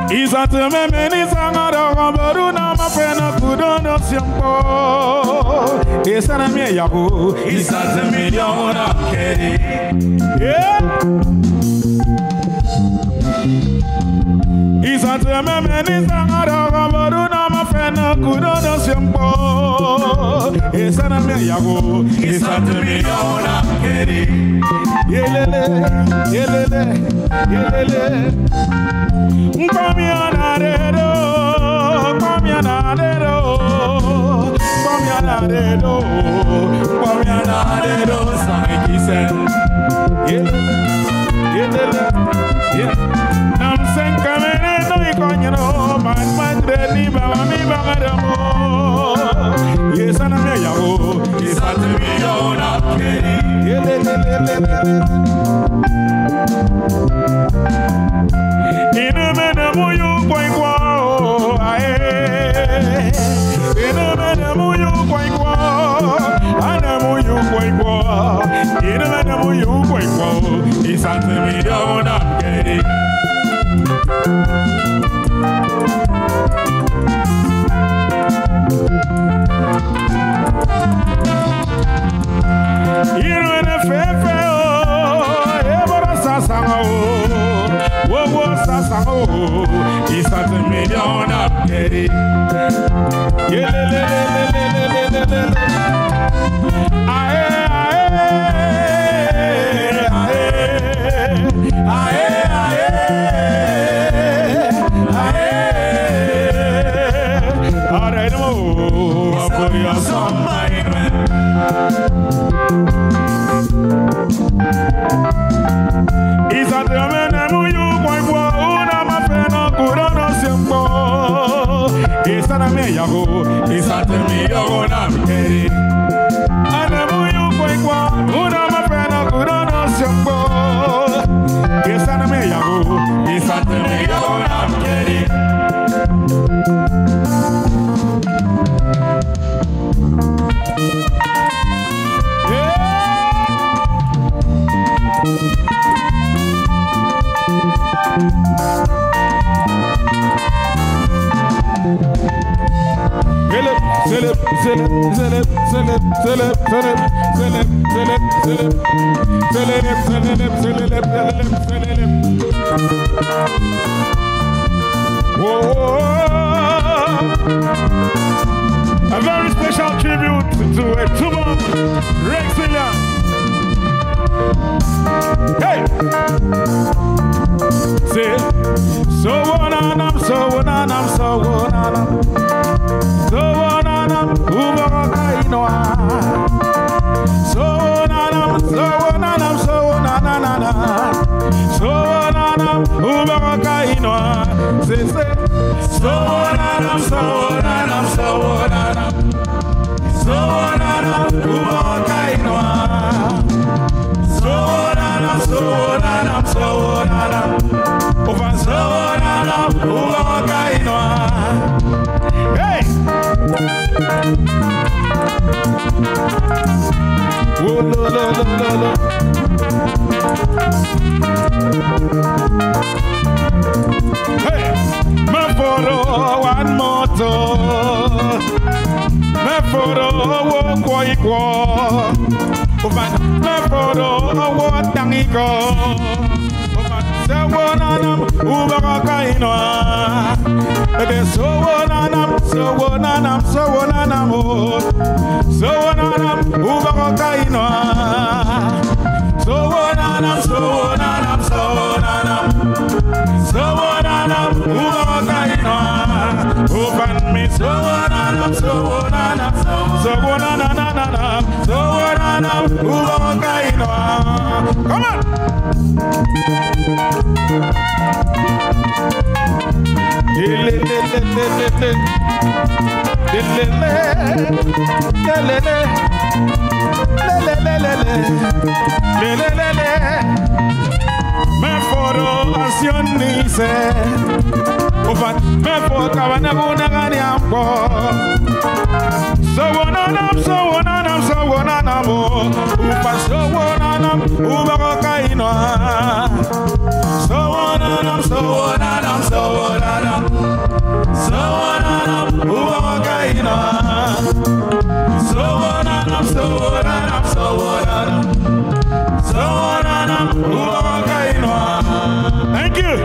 Isate memeni sangara rambaru na mapena kudono siampo. Isana mi yaku. Isate miliona keri. Yeah. Isate memeni sangara rambaru na mapena kudono siampo. Isana mi yaku. Isate miliona keri. Yelele, yelele, yelele. Comianadero, comianadero, comianadero, comianadero, Sankisen. Nam Sankame, no, you can't my dreadly Bami Bagadamo. Yes, and I'm a yahoo, is at the million of Kenny. In a minute, you quite well. In a minute, you quite well. I know you quite well. In a minute, you quite well. It's at the million of Kenny. You know the fair. It's at a million of Kerry. It's at the It's not a meyago, it's not a meyago, I'm getting. I know you quite well, una my friend, I could not know. It's not a meyago, it's not a meyago, I'm getting. A very special tribute to Effiom Trombone. Hey! Say, so on and I'm so on and I'm so on and I'm so on and I'm Uberakainoa. So on and I'm so on and I'm so on and I'm so on and I'm Uberakainoa. Say, so on and I'm so on and I'm so on and I'm so on and I'm Uberakainoa. So on and I'm so on and I'm so on and I'm over so on and I'm Uberakainoa. Hey! Oh, lo, lo, lo, lo, lo. Hey! Me photo one moto. Me photo walk kwa. Me photo walk tangigo. So one and I'm Uberakainoa. So one and I'm so one and I'm so one and I'm so one and I'm Uberakainoa. So one and I'm so one and I'm so one and I'm so one and I'm Uberakainoa. Open me so one and I'm so one and I'm so one and I'm so one and I'm Uberakainoa. Come on. Me foro asionise, ofat me foro kabana kuna gani ambo. So one and I'm so one and I'm so one and I'm upa so one and I'm Uberakainoa. So one and I'm so one and I'm so one and Thank you.